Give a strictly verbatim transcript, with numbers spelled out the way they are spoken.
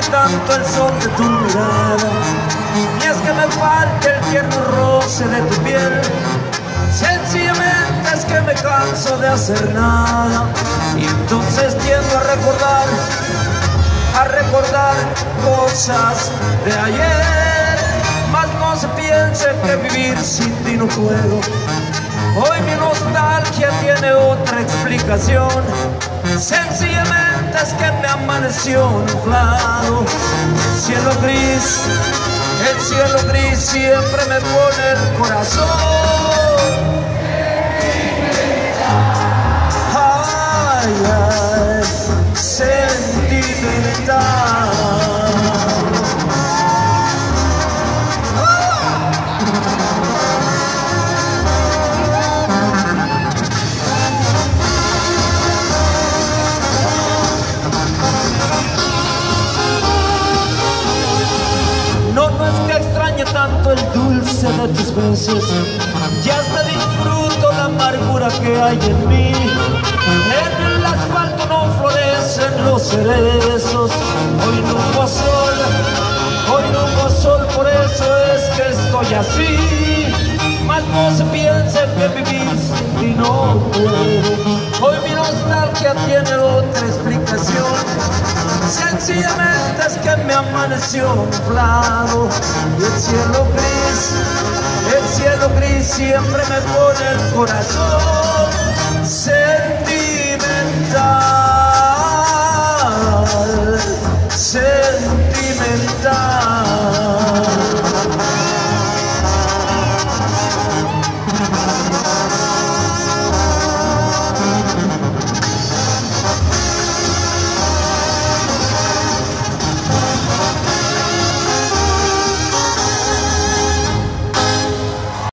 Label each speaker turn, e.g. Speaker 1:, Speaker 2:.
Speaker 1: tanto el sol de tu mirada, ni es que me falte el tierno roce de tu piel. Sencillamente es que me canso de hacer nada, y entonces tiendo a recordar, a recordar cosas de ayer. Mas no se piense que vivir sin ti no puedo. Hoy mi nostalgia tiene otra explicación. Sencillamente es que me amaneció nublado. El cielo gris, el cielo gris siempre me pone el corazón. Ay, ay, sentimental. No, no es que extrañe tanto el dulce de tus besos, ya hasta disfruto la amargura que hay en mí. En el asfalto no florecen los cerezos, hoy no hubo sol, hoy no hubo sol, por eso es que estoy así. Mas no se piense que vivir sin ti no puedo. Hoy mi nostalgia tiene otra explicación. Sencillamente es que me amaneció nublado, y el cielo gris, el cielo gris siempre me pone el corazón.